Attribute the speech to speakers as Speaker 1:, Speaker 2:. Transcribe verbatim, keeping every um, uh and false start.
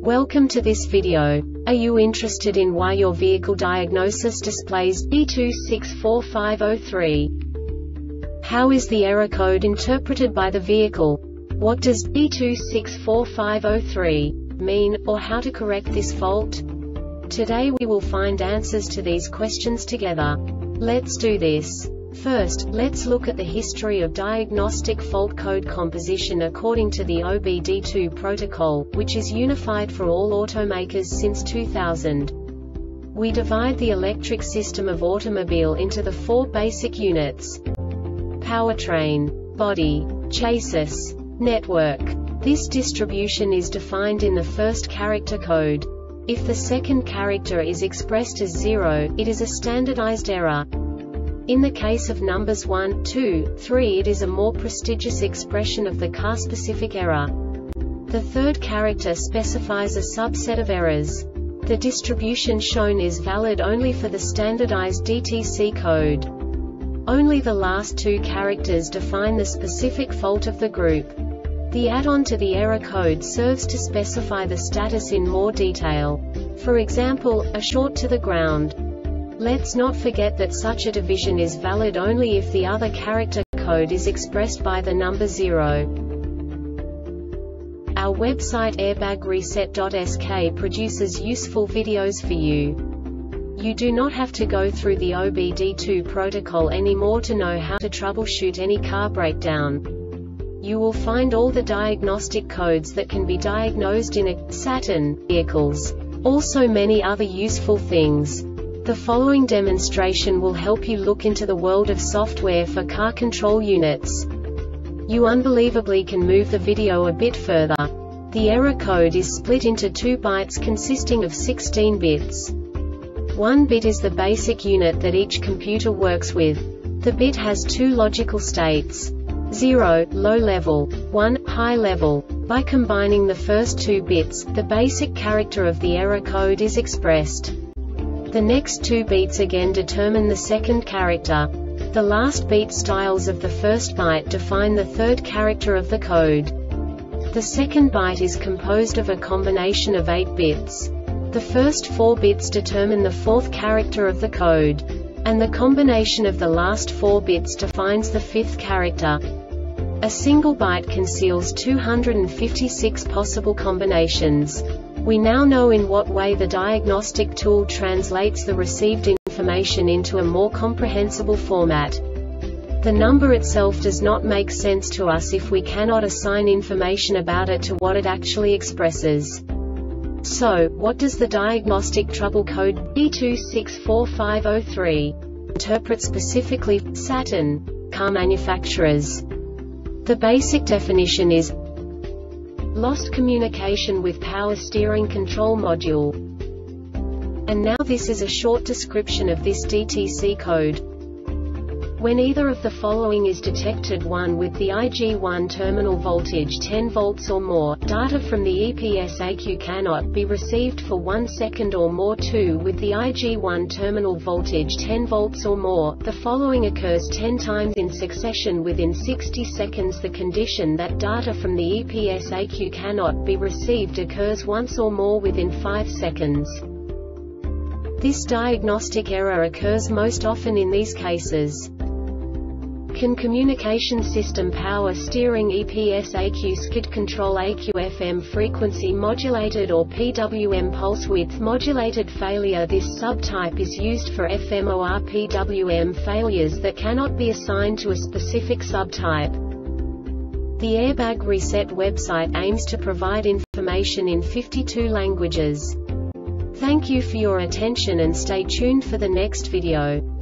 Speaker 1: Welcome to this video. Are you interested in why your vehicle diagnosis displays D two six four five zero three? How is the error code interpreted by the vehicle? What does D two six four five zero three mean, or how to correct this fault? Today we will find answers to these questions together. Let's do this. First, let's look at the history of diagnostic fault code composition according to the O B D two protocol, which is unified for all automakers since two thousand. We divide the electric system of automobile into the four basic units: powertrain, body, chassis, network. This distribution is defined in the first character code. If the second character is expressed as zero, it is a standardized error. In the case of numbers one, two, three, it is a more prestigious expression of the car-specific error. The third character specifies a subset of errors. The distribution shown is valid only for the standardized D T C code. Only the last two characters define the specific fault of the group. The add-on to the error code serves to specify the status in more detail. For example, a short to the ground. Let's not forget that such a division is valid only if the other character code is expressed by the number zero. Our website airbag reset dot S K produces useful videos for you. You do not have to go through the O B D two protocol anymore to know how to troubleshoot any car breakdown. You will find all the diagnostic codes that can be diagnosed in a Saturn vehicles. Also many other useful things. The following demonstration will help you look into the world of software for car control units. You unbelievably can move the video a bit further. The error code is split into two bytes consisting of sixteen bits. One bit is the basic unit that each computer works with. The bit has two logical states: zero, low level, one, high level. By combining the first two bits, the basic character of the error code is expressed. The next two beats again determine the second character. The last beat styles of the first byte define the third character of the code. The second byte is composed of a combination of eight bits. The first four bits determine the fourth character of the code. And the combination of the last four bits defines the fifth character. A single byte conceals two hundred fifty-six possible combinations. We now know in what way the diagnostic tool translates the received information into a more comprehensible format. The number itself does not make sense to us if we cannot assign information about it to what it actually expresses. So, what does the diagnostic trouble code D two six four five zero three interpret specifically for Saturn car manufacturers? The basic definition is lost communication with power steering control module. And now this is a short description of this D T C code. When either of the following is detected: one with the I G one terminal voltage ten volts or more, data from the E P S A Q cannot be received for one second or more. two with the I G one terminal voltage ten volts or more, the following occurs ten times in succession within sixty seconds. The condition that data from the E P S A Q cannot be received occurs once or more within five seconds. This diagnostic error occurs most often in these cases. Can communication system power steering E P S A Q skid control A Q F M frequency modulated or P W M pulse width modulated failure? This subtype is used for F M or P W M failures that cannot be assigned to a specific subtype. The Airbag Reset website aims to provide information in fifty-two languages. Thank you for your attention and stay tuned for the next video.